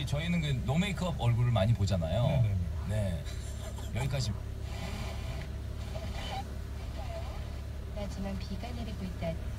저희는 그 노 메이크업 얼굴을 많이 보잖아요. 네네네. 네. 여기까지. 하지만 비가 내리고 있다.